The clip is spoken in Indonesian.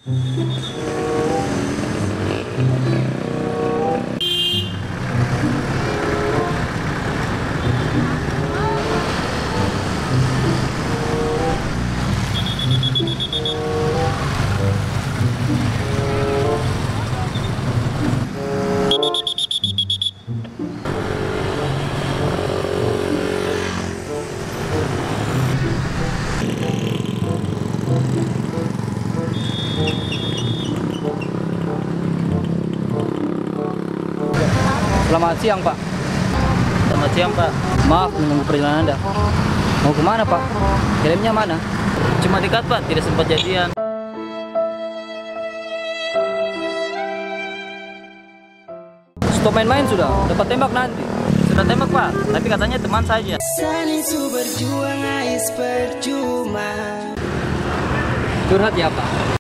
Selamat siang, Pak. Selamat siang, Pak. Maaf menunggu perjalanan Anda. Mau kemana, Pak? Kirimnya mana? Cuma dekat, Pak. Tidak sempat jadian. Stop main-main sudah. Dapat tembak nanti. Sudah tembak, Pak. Tapi katanya teman saja. Curhat ya, Pak?